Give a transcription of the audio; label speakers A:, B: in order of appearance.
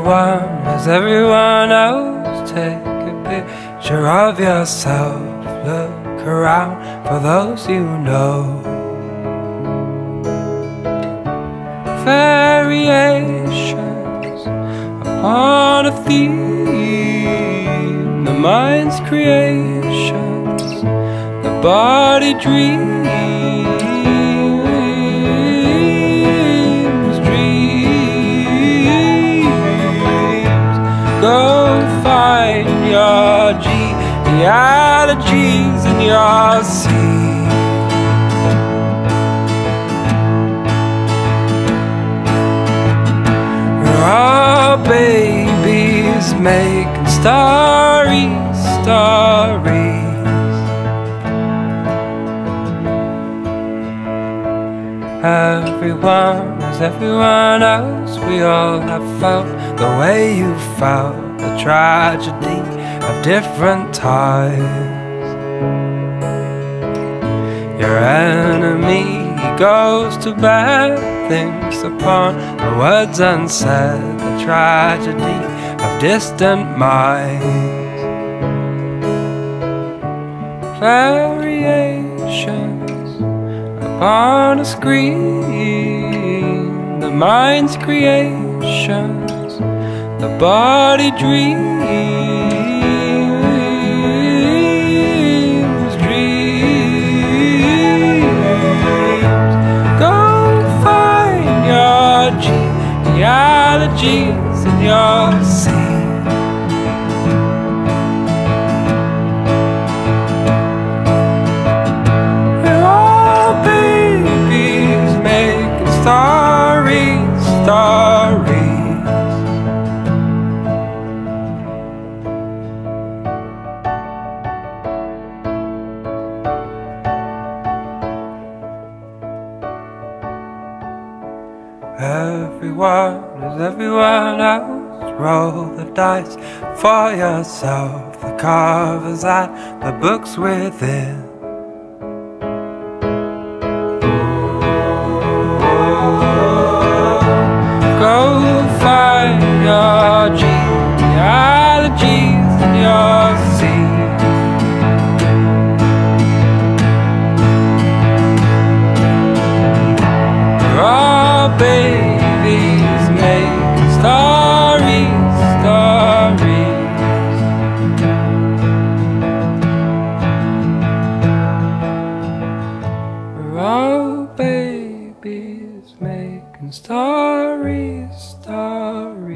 A: everyone as everyone else. Take a picture of yourself. Look around for those you know. Variations upon a theme. The mind's creations, the body dreams. Go find your genealogies and your seed. We're all babies making stories. Everyone is everyone else. We all have felt the way you felt, the tragedy of different times. Your enemy goes to bed, thinks upon the words unsaid, the tragedy of distant minds. Variations upon a screen, the mind's creations, the body dreams, Go find your genealogies and your seed. Everyone is everyone else. Roll the dice for yourself, the covers and the books within. Go find your genealogies and your seed. We're all babies making stories. We're all babies making stories.